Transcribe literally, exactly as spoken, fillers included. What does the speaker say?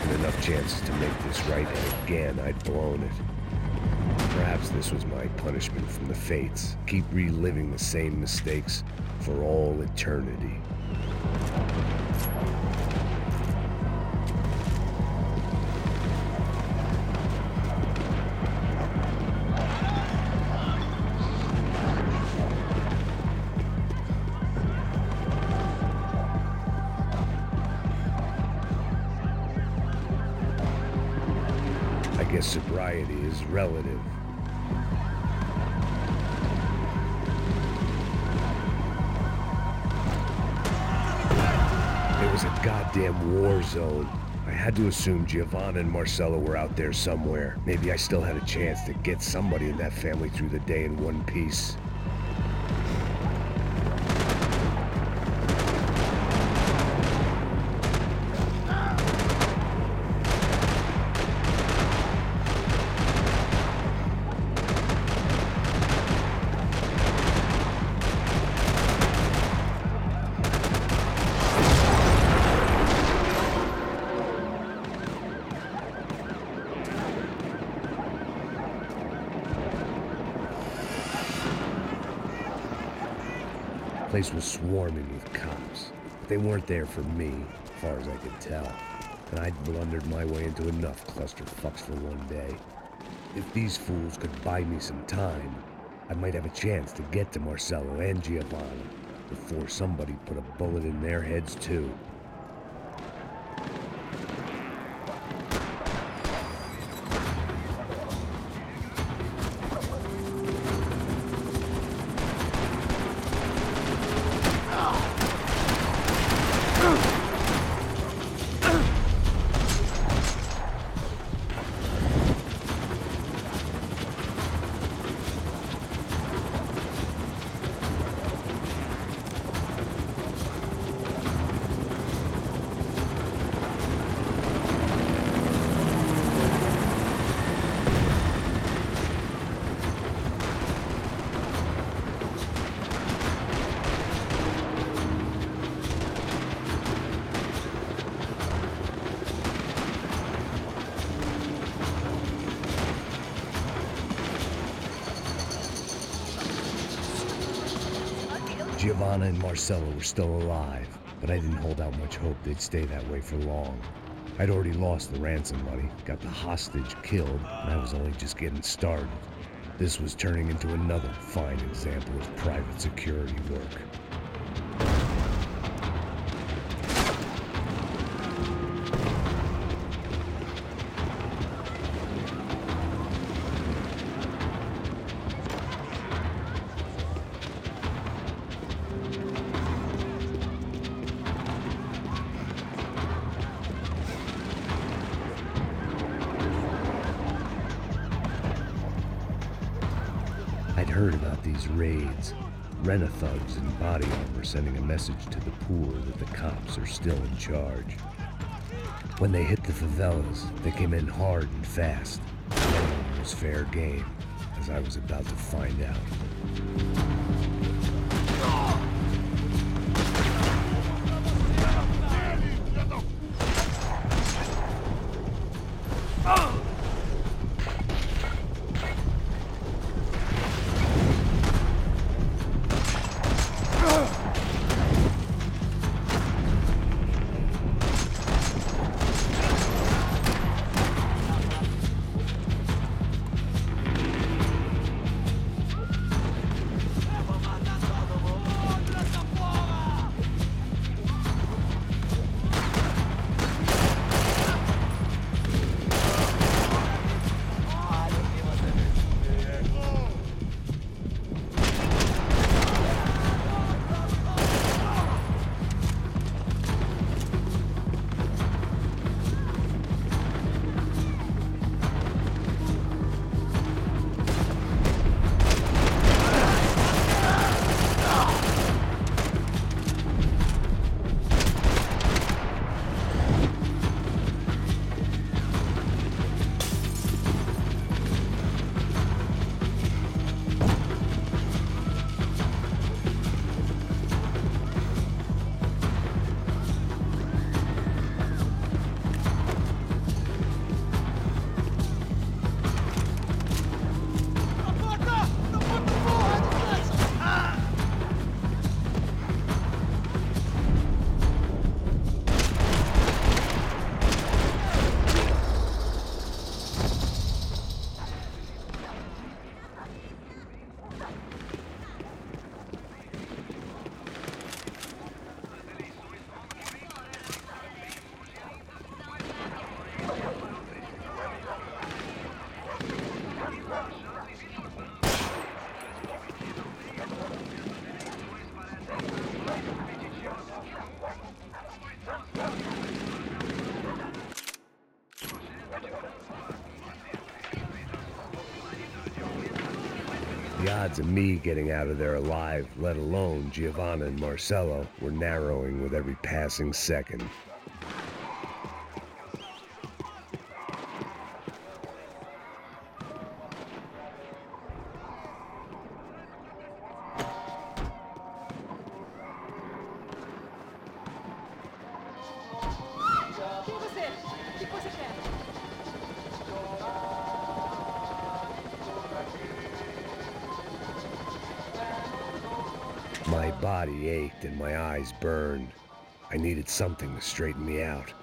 taken enough chances to make this right, and again I'd blown it. Perhaps this was my punishment from the fates. Keep reliving the same mistakes for all eternity. I guess sobriety is relative. It was a goddamn war zone. I had to assume Giovanna and Marcello were out there somewhere. Maybe I still had a chance to get somebody in that family through the day in one piece. The place was swarming with cops. They weren't there for me, as far as I could tell, and I'd blundered my way into enough clusterfucks for one day. If these fools could buy me some time, I might have a chance to get to Marcello and Giovanna before somebody put a bullet in their heads too. Giovanna and Marcello were still alive, but I didn't hold out much hope they'd stay that way for long. I'd already lost the ransom money, got the hostage killed, and I was only just getting started. This was turning into another fine example of private security work. I'd heard about these raids, rent-a-thugs in body armor sending a message to the poor that the cops are still in charge. When they hit the favelas, they came in hard and fast. No one was fair game, as I was about to find out. The odds of me getting out of there alive, let alone Giovanna and Marcello, were narrowing with every passing second. My body ached and my eyes burned. I needed something to straighten me out.